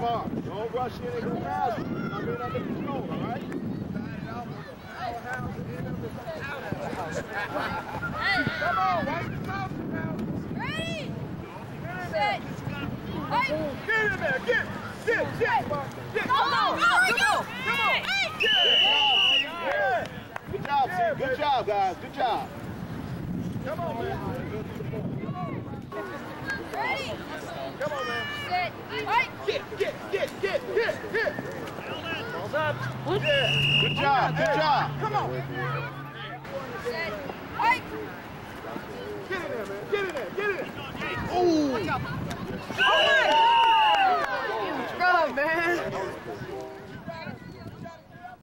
smart. Don't rush in and go past him. I'm in under control, all right? Come on, right? Ready? Set. Right. Get in there, get. Go, Come on. Yeah. Good job, C. Good job, guys. Good job. Come on, man. Ready? Come on, man. Set. Right. Get. Balls up. Yeah. Good job. Come on. Set. Right. Get in there, man. Get in there. Ooh.